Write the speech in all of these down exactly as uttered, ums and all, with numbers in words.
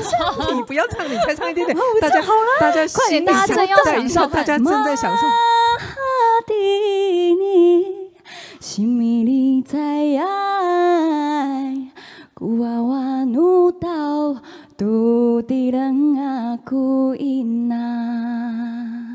是你不要唱，你再唱一点点，大家大家快点，大家正要享受， 大家正在享受。 心里在爱，kuwawa nu tau tu tirang aku ina.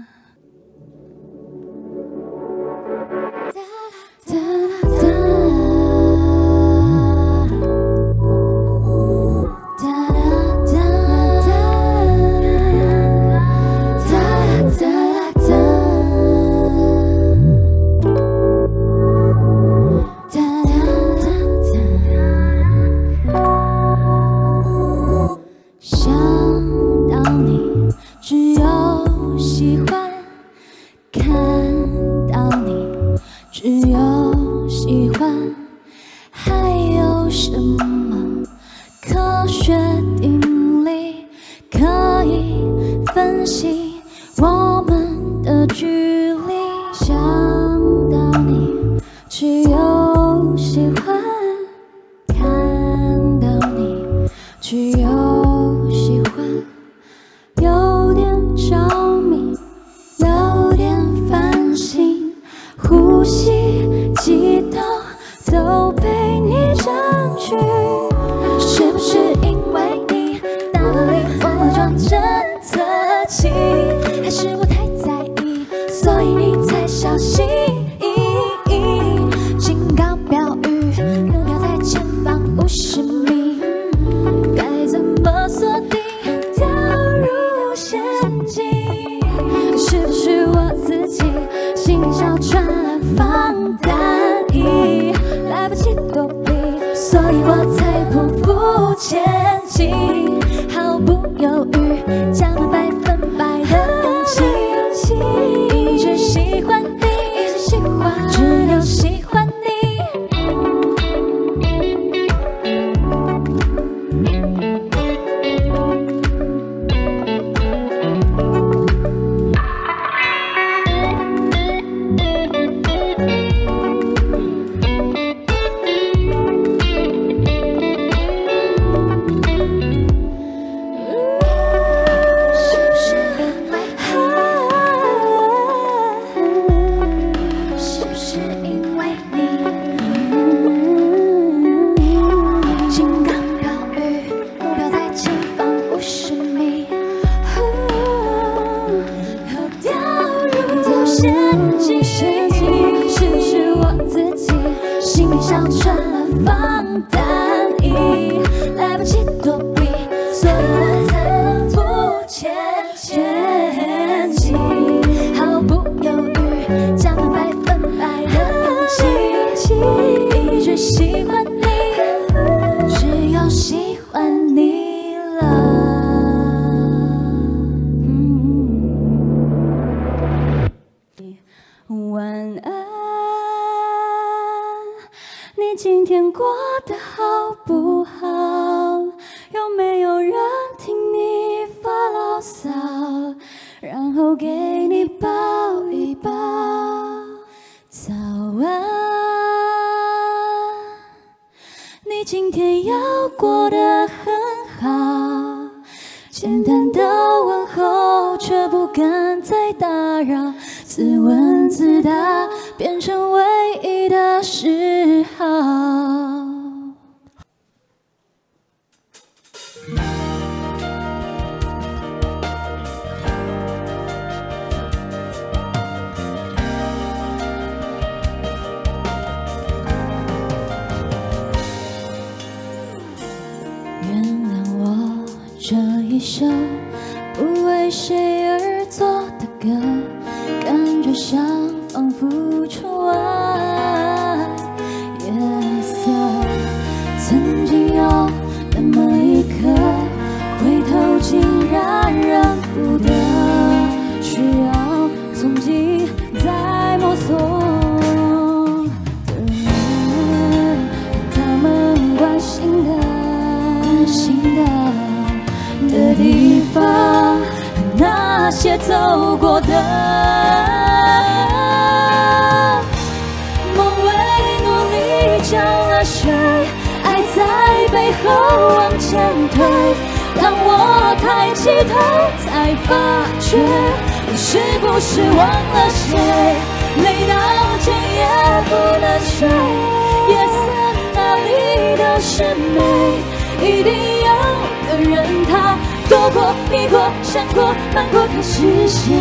当我抬起头，才发觉我是不是忘了谁？累到天也不能睡，夜色哪里都是美，一定有个人他躲过、避过、闪过、瞒过，他是谁？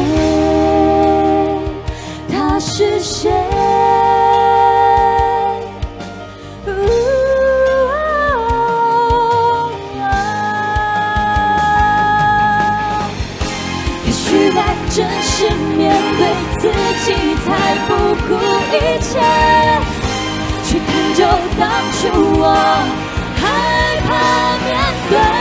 他是谁？也许爱真是面对自己，才不顾一切去探究当初我害怕面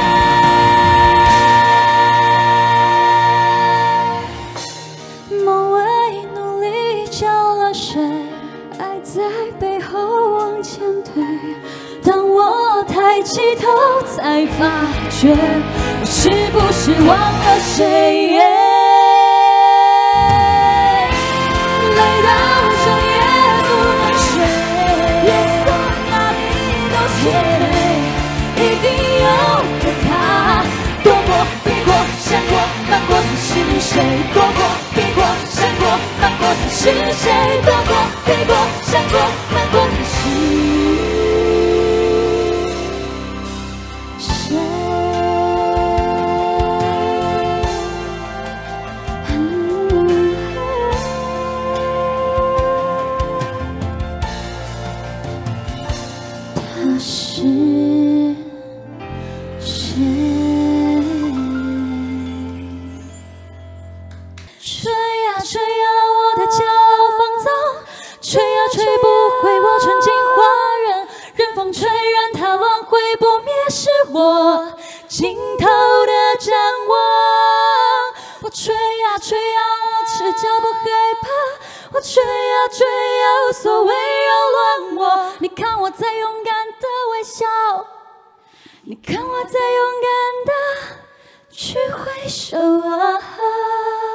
对。梦为努力浇了水，爱在背后往前推。当我抬起头，才发觉我是不是忘了谁？累到整夜不能睡，夜色哪里都是美，一定有个他躲过、避过、闪过、瞒过，他是谁？躲过、避过、闪过、瞒过，他是谁？躲过、避过、闪过、瞒过，他是。他是谁？吹呀吹呀，我的骄傲放纵，吹呀吹不回我纯净花园，任风吹，任它轮回不灭，是我尽头的展望。我吹呀吹呀，我赤脚不害怕，我吹呀吹呀，无所谓扰乱我。你看我在勇敢的微笑，你看我在勇敢的去挥手啊。